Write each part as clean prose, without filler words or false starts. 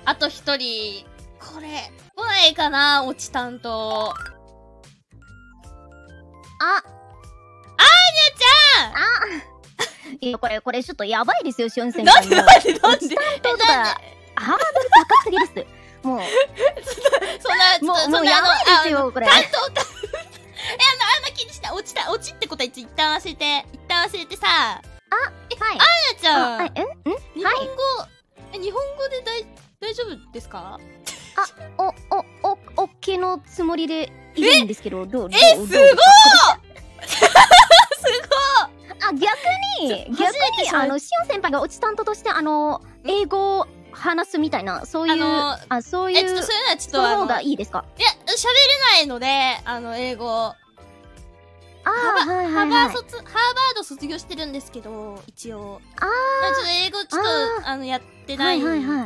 あと一人、これ、来ないかな、落ち担当。 あ、 ちゃん。 いや、これちょっとやばいですよ、しおん先なんで輩。 なんでなんでとか、ハードル高すぎです。もう、 そんな、 もうやばいですよ、これ。 担当か。あんま気にしない。落ちってことは一旦忘れてさ。 はい。 なちゃん。 はい。 日本語で大丈夫ですか？ オッケーのつもりでいるんですけど、どうすごーすごー逆に、しおん先輩が落ち担当として、英語を話すみたいな、そういう、そういう、 ちょっとそういうのはちょっとその方がいいですか？ いや、喋れないので、英語。ハーバード卒業してるんですけど、一応。ちょっと英語ちょっと、やってないから。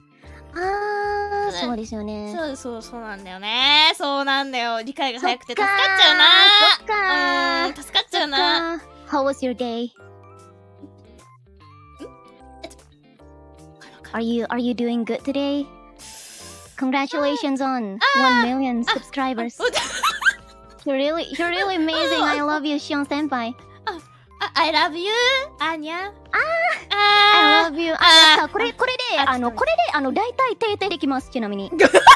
そうですよね。 そうなんだよね。そうなんだよ。理解が早くて助かっちゃうな。助かっちゃうな。 How was your day? Are you doing good today? Congratulations on 1 million subscribers. You're really amazing. I love you, しおん先輩。 I love you, アーニャ。 I love you. これで、大体定定できます、ちなみに。I love you だ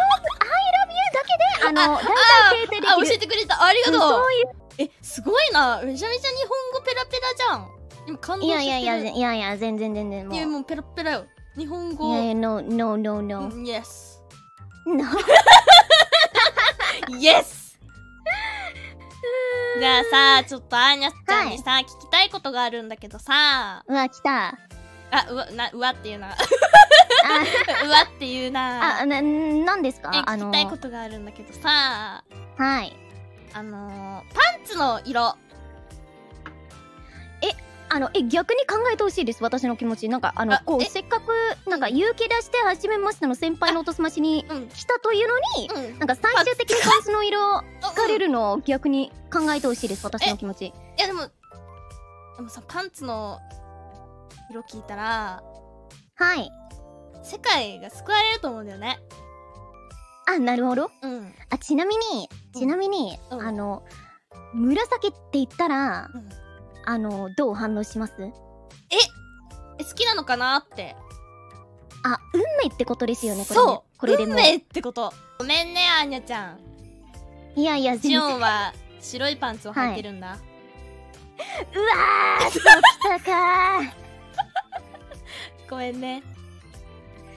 けで、大体定定できる。 教えてくれた。ありがとう。 そういう。 すごいな。めちゃめちゃ日本語ペラペラじゃん。今感動してる。 いや、全然もう。 いや、もうペラペラよ。日本語。 No. Yes. No. Yes! じゃあさ、ちょっとアーニャちゃんにさ、聞きたいことがあるんだけどさ。 来た。 うわっていうな。うわっていうな。 なんですか？ 聞きたいことがあるんだけどさ。 はい。 パンツの色。 逆に考えてほしいです、私の気持ち。なんか、せっかく、なんか、勇気出して、初めましての先輩のおとすましに来たというのに、なんか、最終的にパンツの色を聞かれるのを逆に考えてほしいです、私の気持ち。 いや、でもさ、パンツの色聞いたら、 はい。 世界が救われると思うんだよね。 なるほど。ちなみに、紫って言ったら、どう反応します？ 好きなのかなって。 運命ってことですよね、 これでも。運命ってこと。ごめんね、アーニャちゃん。 いや、 ジオンは白いパンツを履いてるんだ。 うわー、そうきたかー。 ごめんね。